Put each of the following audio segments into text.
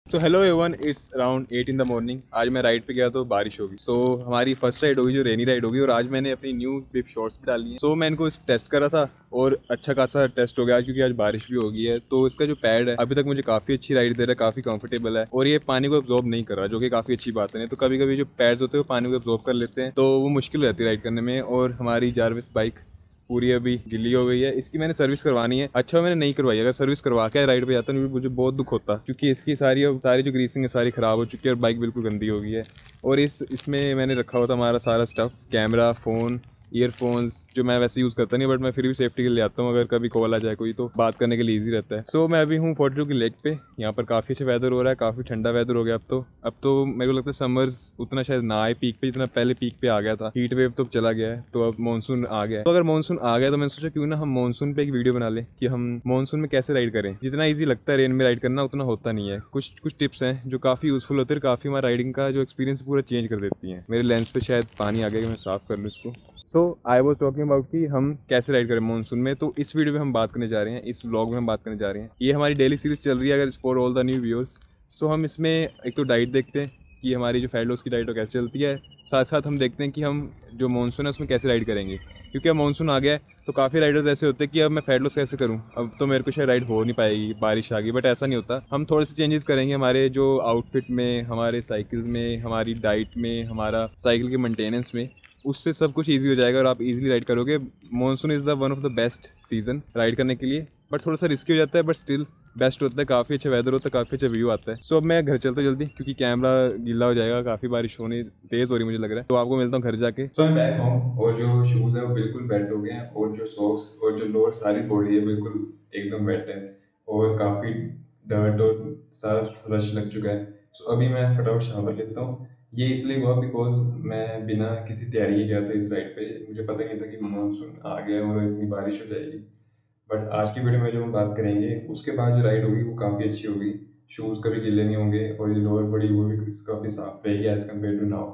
So hello everyone, it's around 8 in the morning. आज मैं ride पे गया तो बारिश होगी। हमारी फर्स्ट राइड होगी जो रेनी राइड होगी, और आज मैंने अपनी न्यू बिप शॉर्ट्स भी डाली हैं। मैं इनको टेस्ट करा था और अच्छा खासा टेस्ट हो गया आज, क्योंकि आज बारिश भी होगी है। तो इसका जो पैड है अभी तक मुझे काफ़ी अच्छी राइड दे रहा है, काफ़ी कंफर्टेबल है और ये पानी को एब्जॉर्ब नहीं कर रहा, जो कि काफ़ी अच्छी बात है। नहीं तो कभी कभी जो पैड्स होते हैं वो पानी को एब्जॉर्ब कर लेते हैं, तो वो मुश्किल हो जाती है राइड करने में। और हमारी जारविस बाइक पूरी अभी गिल्ली हो गई है। इसकी मैंने सर्विस करवानी है। अच्छा मैंने नहीं करवाई, अगर सर्विस करवा के राइड पे जाता मुझे बहुत दुख होता, क्योंकि इसकी सारी जो ग्रीसिंग है सारी खराब हो चुकी है और बाइक बिल्कुल गंदी हो गई है। और इसमें मैंने रखा हुआ था हमारा सारा स्टफ, कैमरा, फ़ोन, ईयरफोन्स, जो मैं वैसे यूज़ करता नहीं, बट मैं फिर भी सेफ्टी के लिए आता हूँ। अगर कभी कॉल आ जाए कोई तो बात करने के लिए ईजी रहता है। मैं अभी हूँ 42 की लेक पे। यहाँ पर काफ़ी अच्छा वेदर हो रहा है, काफ़ी ठंडा वेदर हो गया अब तो मेरे को लगता है समर्स उतना शायद ना आए पीक पे, जितना पहले पीक पे आ गया था। हीट वेव तो चला गया है, तो अब मानसून आ गया है। तो अगर मानसून आ गया तो मैंने सोचा क्यों ना हम मानसून पे एक वीडियो बना लें कि हम मानसून में कैसे राइड करें। जितना ईजी लगता है रेन में राइड करना, उतना होता नहीं है। कुछ कुछ टिप्स हैं जो काफ़ी यूज़फुल होते हैं, काफ़ी हमारा राइडिंग का जो एक्सपीरियंस पूरा चेंज कर देती हैं। मेरे लेंस पे शायद पानी आ गया, मैं साफ़ कर लूँ इसको। आई वॉज टॉकिंग अबाउट कि हम कैसे राइड करें मानसून में। तो इस वीडियो में हम बात करने जा रहे हैं, इस व्लॉग में हम बात करने जा रहे हैं। ये हमारी डेली सीरीज चल रही है अगर for all the new viewers. हम इसमें एक तो डाइट देखते हैं कि हमारी जो फैट लॉस की डाइट वो कैसे चलती है। साथ साथ हम देखते हैं कि हम जो मानसून है उसमें कैसे राइड करेंगे, क्योंकि अब मानसून आ गया है। तो काफ़ी राइडर्स ऐसे होते हैं कि अब मैं फैट लॉस कैसे करूं, अब तो मेरे को शायद राइड हो नहीं पाएगी, बारिश आ गई। बट ऐसा नहीं होता, हम थोड़े से चेंजेस करेंगे हमारे जो आउटफिट में, हमारे साइकिल में, हमारी डाइट में, हमारा साइकिल के मेंटेनेंस में। उससे सब कुछ ईजी हो जाएगा और आप इजीली राइड करोगे। Monsoon is the one of the best season ride करने के लिए, बट थोड़ा सा रिस्की हो जाता है, बट स्टिल बेस्ट होता है। काफ़ी अच्छा वेदर होता है, काफ़ी अच्छा व्यू आता है। अब मैं घर चलता जल्दी, क्योंकि कैमरा गीला हो जाएगा, काफ़ी बारिश होनी तेज़ हो रही मुझे लग रहा है। तो आपको मिलता हूँ घर जाके। मैं बैक होम, और जो शूज़ है वो बिल्कुल वेट हो गए हैं, और जो सॉक्स और जो लोअर सारी बॉडी है बिल्कुल एकदम वेट है, और काफ़ी डर्ट और सारा रश लग चुका है। अभी मैं फटाफट शावर लेता हूँ। ये इसलिए हुआ बिकॉज मैं बिना किसी तैयारी के गया था इस राइड पे। मुझे पता नहीं था कि मानसून आ गया और इतनी बारिश हो जाएगी। बट आज की वीडियो में जो हम बात करेंगे उसके बाद जो राइड होगी वो काफ़ी अच्छी होगी। शूज़ कभी गीले नहीं होंगे, और ये लोअर बॉडी वो भी काफ़ी साफ रहेगी as compare to now.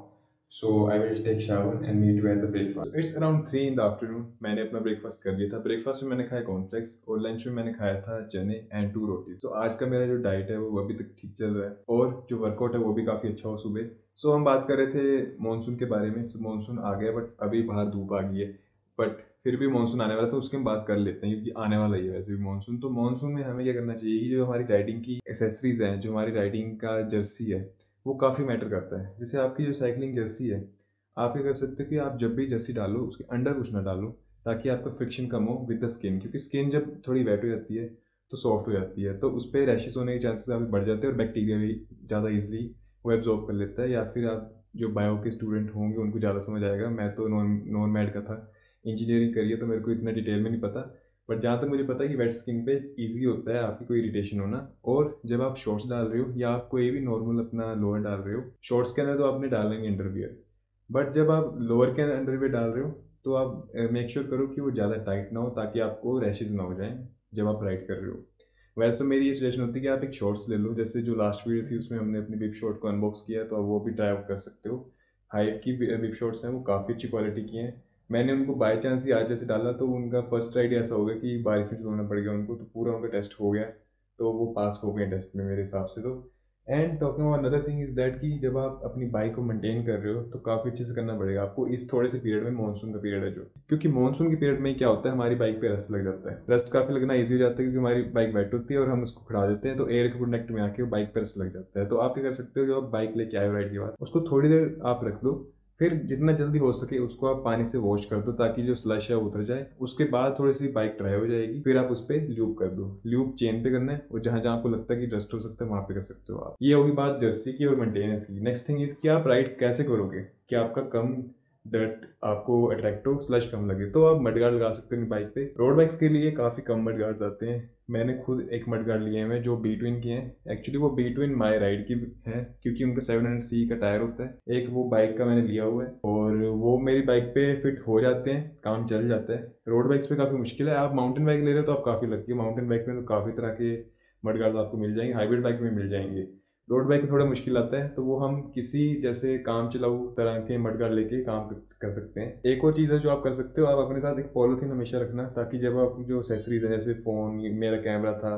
I will take shower and meet you at the breakfast. It's around 3 in the afternoon. मैंने अपना ब्रेकफास्ट कर लिया था। ब्रेकफास्ट में मैंने खाया कॉर्नफ्लेक्स, और लंच में मैंने खाया था चने एंड 2 रोटीज। आज का मेरा जो डाइट है वो अभी तक ठीक चल रहा है, और जो वर्कआउट है वो भी काफ़ी अच्छा हो सुबह। हम बात कर रहे थे मानसून के बारे में। मानसून आ गया, बट अभी बाहर धूप आ गई है। बट फिर भी मानसून आने वाला है, तो उसकी हम बात कर लेते हैं, क्योंकि आने वाला ही है वैसे भी मानसून। तो मानसून में हमें क्या करना चाहिए कि जो हमारी राइडिंग की एसेसरीज हैं, जो हमारी राइडिंग का जर्सी है, वो काफ़ी मैटर करता है। जैसे आपकी जो साइकिलिंग जर्सी है, आप क्या कर सकते हो कि आप जब भी जर्सी डालो उसके अंडर कुछ ना डालो, ताकि आपका फ्रिक्शन कम हो विद द स्किन, क्योंकि स्किन जब थोड़ी वेट हो जाती है तो सॉफ्ट हो जाती है, तो उस पर रैशेस होने के चांसेस काफ़ी बढ़ जाते हैं, और बैक्टीरिया भी ज़्यादा ईजिली वो एब्जॉर्ब कर लेता है। या फिर आप जो बायो के स्टूडेंट होंगे उनको ज़्यादा समझ आएगा, मैं तो नॉन मैड का था, इंजीनियरिंग करी है, तो मेरे को इतना डिटेल में नहीं पता। बट जहाँ तक मुझे पता है कि वेट स्किन पे इजी होता है आपकी कोई इरिटेशन होना। और जब आप शॉर्ट्स डाल रहे हो या आप कोई भी नॉर्मल अपना लोअर डाल रहे हो, शॉर्ट्स के अंदर तो आपने डालेंगे अंडरवियर, बट जब आप लोअर के अंदर अंडरवियर डाल रहे हो तो आप मेक श्योर करो कि वो ज़्यादा टाइट ना हो, ताकि आपको रैशेज ना हो जाएं जब आप राइड कर रहे हो। वैसे तो मेरी ये सजेशन होती है कि आप एक शॉर्ट्स ले लो, जैसे जो लास्ट वीडियो थी उसमें हमने अपनी बिप शॉर्ट को अनबॉक्स किया, तो आप वो भी ट्राई आउट कर सकते हो। हाइट की बिप शॉर्ट्स हैं, वो काफ़ी अच्छी क्वालिटी की हैं। मैंने उनको बाय चांस ही आज जैसे डाला, तो उनका फर्स्ट राइड ऐसा हो गया कि बारिश में चलाना पड़ गया उनको, तो पूरा उनका टेस्ट हो गया, तो वो पास हो गए टेस्ट में मेरे हिसाब से। तो and talking about another thing is that कि जब आप अपनी बाइक को मेंटेन कर रहे हो तो काफ़ी अच्छे से करना पड़ेगा आपको इस थोड़े से पीरियड में, मानसून का पीरियड है जो, क्योंकि मानसून के पीरियड में क्या होता है, हमारी बाइक पे रस्ट लग जाता है। रस्ट काफ़ी लगना ईजी हो जाता है, क्योंकि हमारी बाइक वेट होती है और हम उसको खड़ा देते हैं, तो एयर के कनेक्ट में आके बाइक पे रस्ट लग जाता है। तो आप क्या कर सकते हो, जो आप बाइक लेके आए हो राइड के बाद, उसको थोड़ी देर आप रख दो, फिर जितना जल्दी हो सके उसको आप पानी से वॉश कर दो, ताकि जो स्लश है वो उतर जाए। उसके बाद थोड़ी सी बाइक ड्राई हो जाएगी, फिर आप उस पर ल्यूब कर दो। ल्यूब चेन पे करना है, और जहां जहां आपको लगता है कि डस्ट हो सकता है वहां पे कर सकते हो आप। ये होगी बात जर्सी की और मेंटेनेंस की। नेक्स्ट थिंग इज कि आप राइड कैसे करोगे कि आपका कम डर्ट आपको अट्रैक्ट हो, स्लश कम लगे। तो आप मडगार्ड लगा सकते हैं बाइक पे। रोड बाइक्स के लिए काफ़ी कम मडगार्ड्स आते हैं। मैंने खुद एक मडगार्ड लिए हैं जो बी ट्विन के हैं। एक्चुअली वो बी ट्विन माई राइड की है, क्योंकि उनका 700 का टायर होता है। एक वो बाइक का मैंने लिया हुआ है, और वो मेरी बाइक पे फिट हो जाते हैं, काम चल जाता है। रोड बाइक्स पे काफ़ी मुश्किल है। आप माउंटेन बाइक ले रहे हो तो आप काफ़ी लगती है। माउंटेन बाइक में तो काफ़ी तरह के मडगार्ड आपको मिल जाएंगे, हाइब्रिड बाइक में मिल जाएंगे। रोड बाइक में थोड़ा मुश्किल आता है, तो वो हम किसी जैसे काम चलाऊ तरह के मडगार्ड लेके काम कर सकते हैं। एक और चीज़ है जो आप कर सकते हो, आप अपने साथ एक पॉलिथीन हमेशा रखना, ताकि जब आप जो एसेसरीज है, जैसे फ़ोन, मेरा कैमरा था,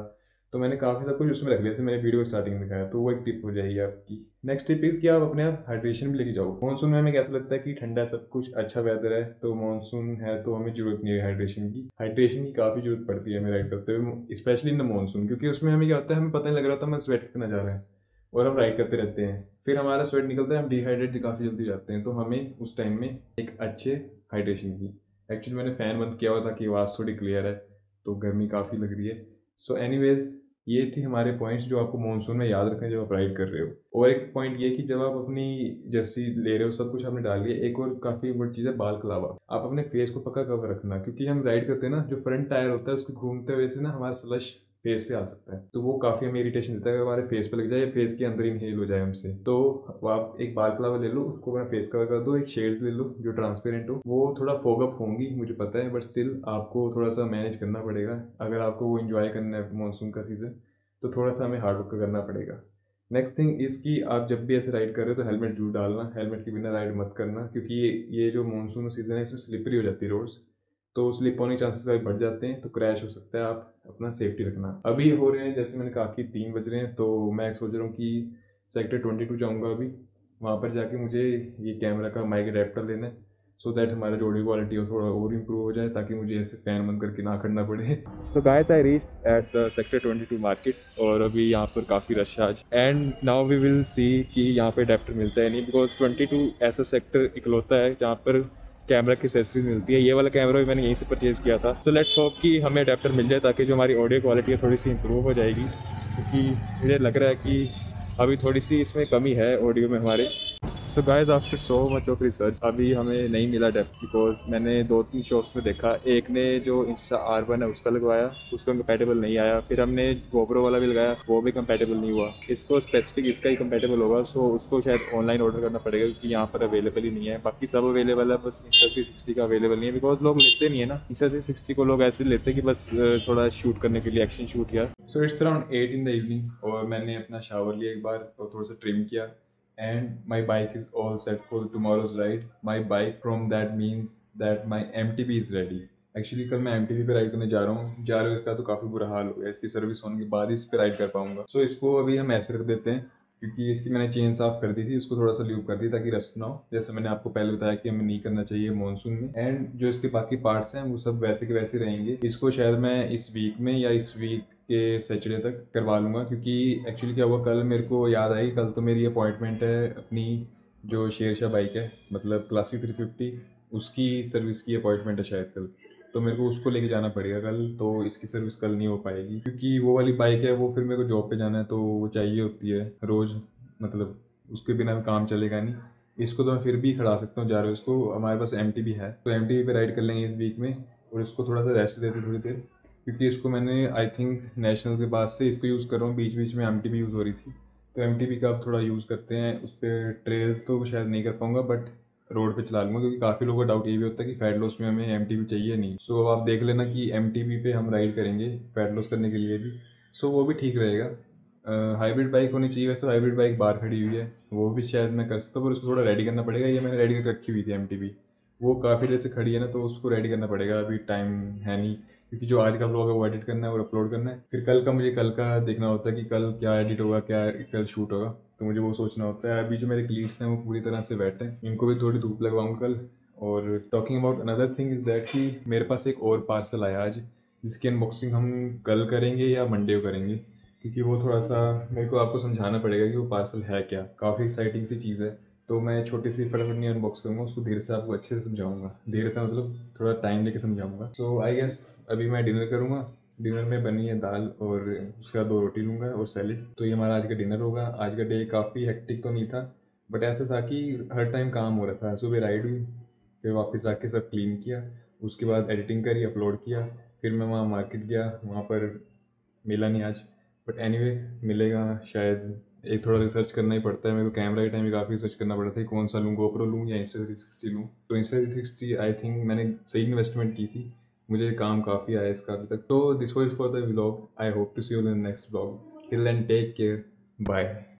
तो मैंने काफ़ी सब कुछ उसमें रख लिया, जैसे मैंने वीडियो स्टार्टिंग में दिखाया, तो वो एक टिप हो जाएगी आपकी। नेक्स्ट टिप इज़ कि आप अपने आप हाइड्रेशन भी लेके जाओ। मानसून में हमें कैसा लगता है कि ठंडा सब कुछ अच्छा वेदर है, तो मानसून है तो हमें ज़रूरत नहीं है हाइड्रेशन की। हाइड्रेशन की काफ़ी ज़रूरत पड़ती है हमें राइड करते हुए, स्पेशली इन द मानसून, क्योंकि उसमें हमें क्या होता है, हमें पता नहीं लग रहा होता हमें स्वेट कितना जा रहा है, और हम राइड करते रहते हैं, फिर हमारा स्वेट निकलता है, हम डिहाइड्रेट काफ़ी जल्दी हो जाते हैं। तो हमें उस टाइम में एक अच्छे हाइड्रेशन की, एक्चुअली मैंने फ़ैन बंद किया हुआ था कि आवाज़ थोड़ी क्लियर है, तो गर्मी काफ़ी लग रही है। सो एनीवेज, ये थी हमारे पॉइंट्स जो आपको मानसून में याद रखें जब आप राइड कर रहे हो। और एक पॉइंट ये कि जब आप अपनी जर्सी ले रहे हो, सब कुछ आपने डाल लिया, एक और काफ़ी बड़ी चीज़ है बाल कलावा। आप अपने फेस को पक्का कवर रखना, क्योंकि हम राइड करते हैं ना, जो फ्रंट टायर होता है उसके घूमते हुए से ना हमारा स्लश फेस पे आ सकता है, तो वो काफ़ी हमें इरिटेशन देता है अगर हमारे फेस पे लग जाए या फेस के अंदर इनहेल हो जाए हमसे। तो आप एक बाल कलावा ले लो, उसको अपना फेस कवर कर दो, एक शेड्स ले लो जो ट्रांसपेरेंट हो, वो थोड़ा फोग अप होंगी मुझे पता है, बट स्टिल आपको थोड़ा सा मैनेज करना पड़ेगा अगर आपको वो इन्जॉय करना है मानसून का सीज़न, तो थोड़ा सा हमें हार्ड वर्क करना पड़ेगा। नेक्स्ट थिंग इसकी, आप जब भी ऐसे राइड कर रहे हो तो हेलमेट जरूर डालना, हेलमेट के बिना राइड मत करना, क्योंकि ये जो मानसून सीज़न है इसमें स्लिपरी हो जाती है रोड्स, तो स्लिप होने के चांसेस बढ़ जाते हैं, तो क्रैश हो सकता है। आप अपना सेफ्टी रखना। अभी हो रहे हैं, जैसे मैंने कहा कि 3 बज रहे हैं, तो मैं सोच रहा हूँ कि सेक्टर 22 जाऊँगा अभी, वहाँ पर जाके मुझे ये कैमरा का माइक अडेप्टर लेना है, सो दैट हमारा जो ऑडियो क्वालिटी हो थोड़ा और इम्प्रूव हो जाए, ताकि मुझे ऐसे फ़ैन बंद करके ना करना पड़े। So guys, I reached at the sector 22 market, और अभी यहाँ पर काफ़ी रश है आज, and now we will see कि यहाँ पे अडेप्टर मिलता है नहीं, बिकॉज 22 ऐसा सेक्टर इकलौता है जहाँ पर कैमरा की एसेसरीज मिलती है। ये वाला कैमरा भी मैंने यहीं से परचेज़ किया था। सो लेट्स होप कि हमें अडेप्टर मिल जाए, ताकि जो हमारी ऑडियो क्वालिटी है थोड़ी सी इंप्रूव हो जाएगी, क्योंकि मुझे लग रहा है कि अभी थोड़ी सी इसमें कमी है ऑडियो में हमारे। So guys, after so much of research अभी हमें नहीं मिला डेप्थ, बिकॉज मैंने 2-3 शॉप्स में देखा, एक ने जो इंस्टा R1 है उसका लगवाया, उसका कंपेटेबल नहीं आया, फिर हमने GoPro वाला भी लगाया, वो भी कंपेटेबल नहीं हुआ, इसको स्पेसिफिक इसका ही कंपेटेबल होगा, सो उसको शायद ऑनलाइन ऑर्डर करना पड़ेगा, क्योंकि यहाँ पर अवेलेबल ही नहीं है। बाकी सब अवेलेबल है, बस Insta360 का अवेलेबल नहीं है, बिकॉज लोग लेते नहीं है ना Insta360 को, लोग ऐसे लेते हैं कि बस थोड़ा शूट करने के लिए, एक्शन शूट किया। So it's around 8 in the evening, और मैंने अपना शावर लिया एक बार और थोड़ा सा ट्रिम किया, and my bike is all set for tomorrow's ride. My bike from that means that my MTB is ready. Actually कल मैं MTB पे राइड करने जा रहा हूँ, इसका तो काफ़ी बुरा हाल हो गया, इसकी सर्विस होने के बाद ही इस पर राइड कर पाऊंगा। सो इसको अभी हम ऐसे रख देते हैं, क्योंकि इसकी मैंने चेन साफ कर दी थी, उसको थोड़ा सा ल्यूब कर दी ताकि रस्ट ना हो, जैसे मैंने आपको पहले बताया कि हमें नहीं करना चाहिए मानसून में। एंड जो इसके बाकी पार्ट्स हैं वो सब वैसे के वैसे रहेंगे। इसको शायद मैं इस वीक में या इस वीक के सैटरडे तक करवा लूँगा, क्योंकि एक्चुअली क्या हुआ, कल मेरे को याद आई, कल तो मेरी अपॉइंटमेंट है अपनी जो शेरशाह बाइक है, मतलब क्लासिक 350, उसकी सर्विस की अपॉइंटमेंट है शायद कल, तो मेरे को उसको लेके जाना पड़ेगा कल, तो इसकी सर्विस कल नहीं हो पाएगी, क्योंकि वो वाली बाइक है वो फिर मेरे को जॉब पे जाना है, तो वो चाहिए होती है रोज़, मतलब उसके बिना काम चलेगा नहीं। इसको तो मैं फिर भी खड़ा सकता हूँ, जा रहा हूँ, इसको हमारे पास MTB है, तो MTB पे राइड कर लेंगे इस वीक में, और इसको थोड़ा सा रेस्ट देते थोड़ी देर, क्योंकि इसको मैंने आई थिंक नेशनल्स के बाद से इसको यूज़ कर रहा हूँ, बीच बीच में MTB यूज़ हो रही थी, तो MTB का अब थोड़ा यूज़ करते हैं। उस पर ट्रेल्स तो शायद नहीं कर पाऊँगा, बट रोड पे चला लूँगा, क्योंकि काफ़ी लोगों का डाउट ये भी होता है कि फैट लॉस में हमें MTB चाहिए नहीं। सो आप देख लेना कि MTB पे हम राइड करेंगे फैट लॉस करने के लिए भी, सो वो भी ठीक रहेगा। हाइब्रिड बाइक होनी चाहिए, वैसे हाइब्रिड बाइक बाहर खड़ी हुई है, वो भी शायद मैं कर सकता हूँ, पर उसको थोड़ा रेडी करना पड़ेगा। ये मैंने रेडी करके रखी हुई थी MTB, वो काफ़ी देर से खड़ी है ना, तो उसको रेडी करना पड़ेगा, अभी टाइम है नहीं, क्योंकि जो आज का ब्लॉग है वो एडिट करना है और अपलोड करना है, फिर कल का मुझे कल का देखना होता है कि कल क्या एडिट होगा, क्या कल शूट होगा, तो मुझे वो सोचना होता है। अभी जो मेरे क्लीट्स हैं वो पूरी तरह से वेट हैं, इनको भी थोड़ी धूप लगवाऊंगा कल। और talking about another thing is that कि मेरे पास एक और पार्सल आया आज, जिसकी अनबॉक्सिंग हम कल करेंगे या मंडे को करेंगे, क्योंकि वो थोड़ा सा मेरे को आपको समझाना पड़ेगा कि वो पार्सल है क्या, काफ़ी एक्साइटिंग सी चीज़ है, तो मैं छोटी सी फटाफट नहीं अनबॉक्स करूँगा उसको, धीरे से आपको अच्छे से समझाऊंगा, धीरे से मतलब थोड़ा टाइम लेके समझाऊंगा। सो आई गेस अभी मैं डिनर करूँगा, डिनर में बनी है दाल और उसके बाद 2 रोटी लूँगा और सैलेड, तो ये हमारा आज का डिनर होगा। आज का डे काफ़ी हेक्टिक तो नहीं था, बट ऐसा था कि हर टाइम काम हो रहा था। सुबह राइड हुई, फिर वापस आके सब क्लीन किया, उसके बाद एडिटिंग करी, अपलोड किया, फिर मैं वहाँ मार्केट गया, वहाँ पर मिला नहीं आज, बट एनीवे मिलेगा शायद। एक थोड़ा रिसर्च करना ही पड़ता है मेरे को, कैमरा के टाइम भी काफ़ी रिसर्च करना पड़ता है कौन सा लूँ, GoPro लूँ या Insta360 लूँ। तो Insta360 आई थिंक मैंने सही इन्वेस्टमेंट की थी, मुझे काम काफ़ी आया इसका अभी तक। तो this was for the vlog, I hope to see you in the next vlog, till then take care, bye.